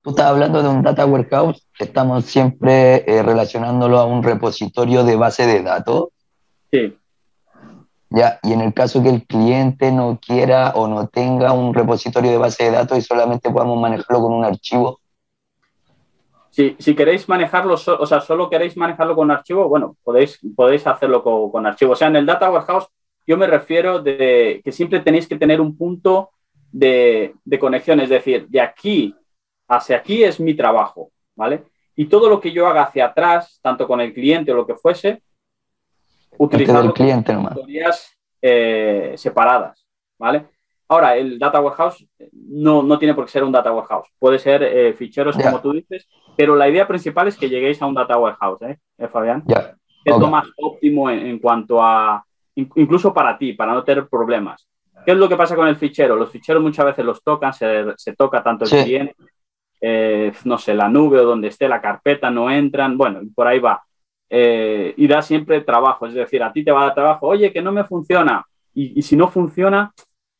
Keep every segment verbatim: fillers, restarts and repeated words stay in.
tú estás hablando de un data warehouse, estamos siempre eh, relacionándolo a un repositorio de base de datos, Sí. ya, y en el caso que el cliente no quiera o no tenga un repositorio de base de datos y solamente podamos manejarlo con un archivo. Si, si queréis manejarlo, so, o sea, solo queréis manejarlo con archivo, bueno, podéis, podéis hacerlo con, con archivo. O sea, en el Data Warehouse yo me refiero de que siempre tenéis que tener un punto de, de conexión, es decir, de aquí hacia aquí es mi trabajo, ¿vale? Y todo lo que yo haga hacia atrás, tanto con el cliente o lo que fuese, Parte del utilizarlo como cliente nomás. historias eh, separadas, ¿vale? Ahora, el Data Warehouse no, no tiene por qué ser un Data Warehouse. Puede ser eh, ficheros, como Ya, tú dices, pero la idea principal es que lleguéis a un Data Warehouse, ¿eh, ¿Eh Fabián? ya, Es lo ok. más óptimo en, en cuanto a, incluso para ti, para no tener problemas. ¿Qué es lo que pasa con el fichero? Los ficheros muchas veces los tocan, se, se toca tanto el Sí, cliente, eh, no sé, la nube o donde esté la carpeta, no entran, bueno, por ahí va. Eh, y da siempre trabajo, es decir, a ti te va a dar trabajo, oye, que no me funciona. Y, y si no funciona,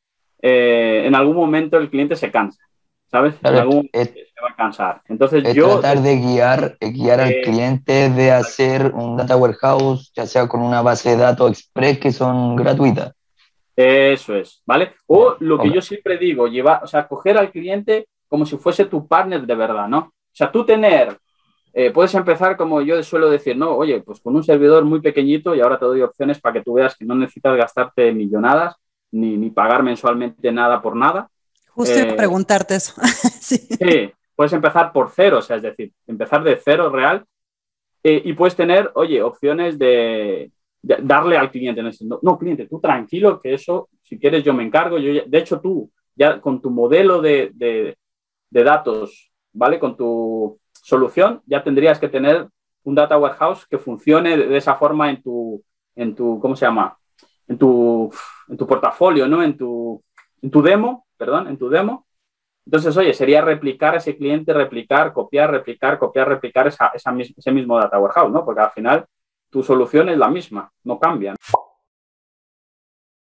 eh, en algún momento el cliente se cansa, ¿sabes? En claro, algún momento es, se va a cansar. Entonces es yo, tratar de guiar, eh, guiar al eh, cliente de hacer un data warehouse, ya sea con una base de datos express que son gratuitas. eso es, ¿vale? O Ya, lo que ok. yo siempre digo, llevar, o sea, coger al cliente como si fuese tu partner de verdad, ¿no? O sea, tú tener, eh, puedes empezar como yo suelo decir, ¿no? Oye, pues con un servidor muy pequeñito y ahora te doy opciones para que tú veas que no necesitas gastarte millonadas ni, ni pagar mensualmente nada por nada. Justo iba a Eh, preguntarte eso. Sí. sí, puedes empezar por cero, o sea, es decir, empezar de cero real eh, y puedes tener, oye, opciones de, de darle al cliente. No, no, cliente, tú tranquilo, que eso, si quieres, yo me encargo. Yo ya, de hecho, tú ya con tu modelo de, de, de datos, ¿vale? Con tu solución, ya tendrías que tener un data warehouse que funcione de esa forma en tu, en tu ¿cómo se llama? En tu, en tu portafolio, ¿no? En tu, en tu demo, perdón, en tu demo. Entonces, oye, sería replicar a ese cliente, replicar, copiar, replicar, copiar, replicar esa, esa, ese mismo data warehouse, ¿no? Porque al final tu solución es la misma, no cambian.